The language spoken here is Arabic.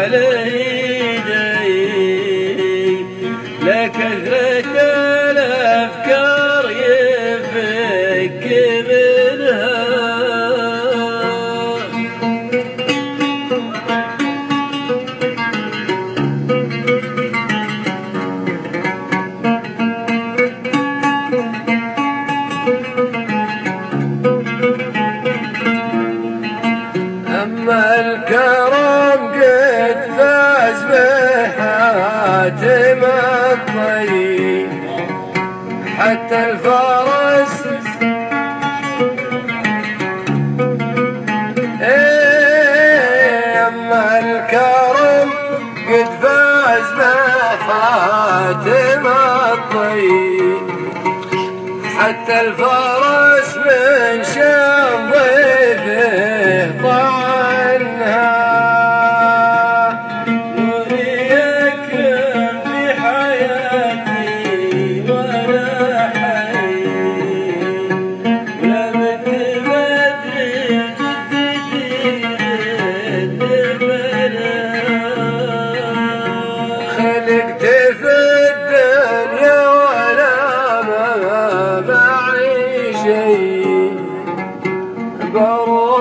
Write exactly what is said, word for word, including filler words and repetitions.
والدي لكثرة الأفكار يفك منها. أما الكرم قد فاز بحاتم الطيب حتى الفرس إيه. أما الكرم قد فاز بحاتم الطيب حتى الفرس من شام ضيفه طعنها. نوري أكرم في حياتي وأنا حي ولم تبدري جدتي الدبنا. خلقت في الدنيا ولا ما معي شيء.